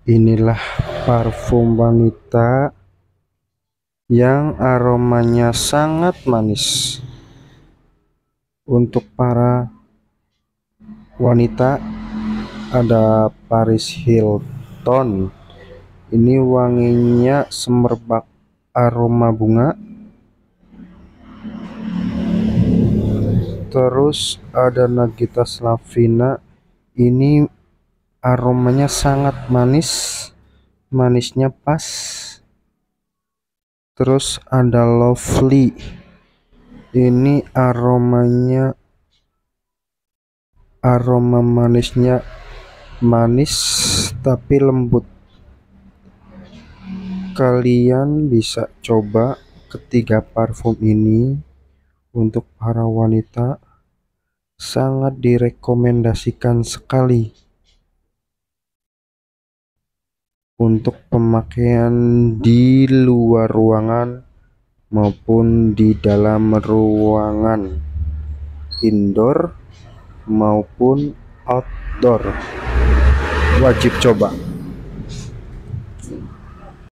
Inilah parfum wanita yang aromanya sangat manis. Untuk para wanita ada Paris Hilton. Ini wanginya semerbak aroma bunga. Terus ada Nagita Slavina. Ini aromanya sangat manis, manisnya pas. Terus ada Lovely. Ini aroma manisnya manis tapi lembut. Kalian bisa coba ketiga parfum ini. Untuk para wanita sangat direkomendasikan sekali untuk pemakaian di luar ruangan maupun di dalam ruangan, indoor maupun outdoor. Wajib coba.